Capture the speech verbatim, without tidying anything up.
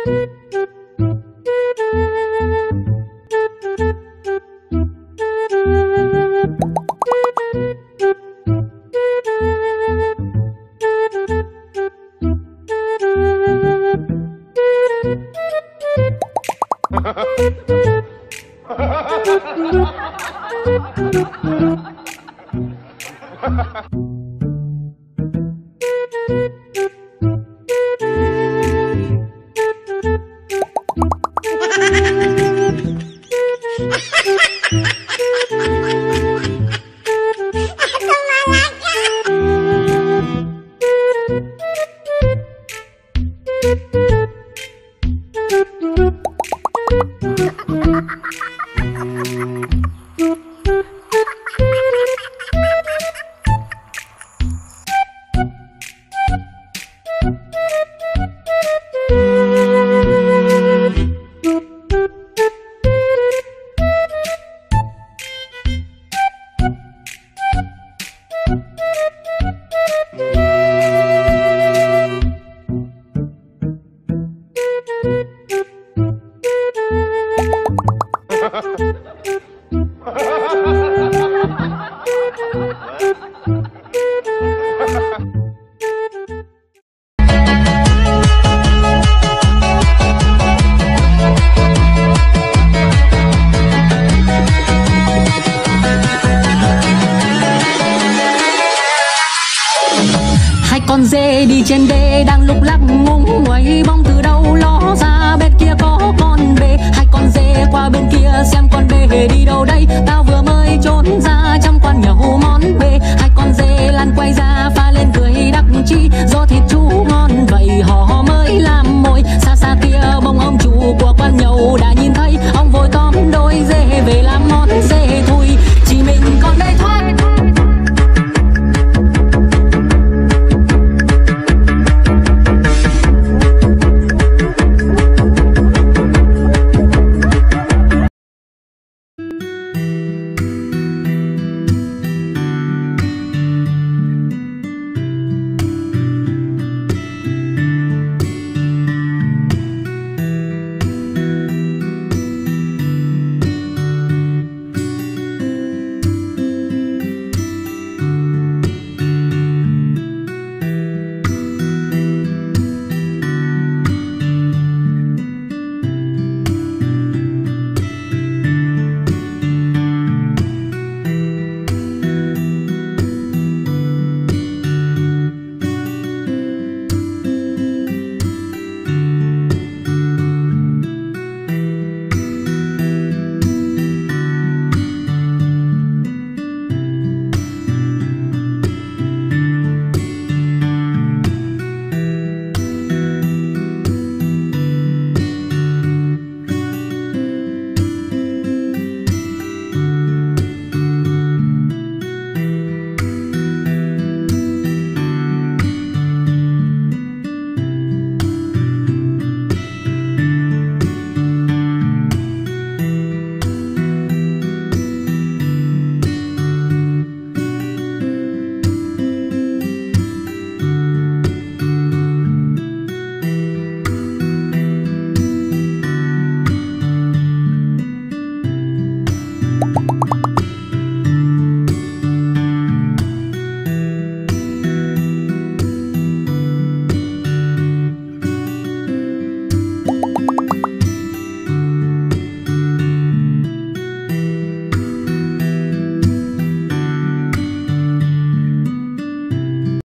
Con dê đi trên đê đang lúc lắc ngúng nguậy, bóng từ đâu ló ra bên kia có con bê. Hai con dê qua bên kia xem con bê đi đâu đây, tao vừa mới trốn ra trăm quan nhậu món bê. Hai con dê lăn quay ra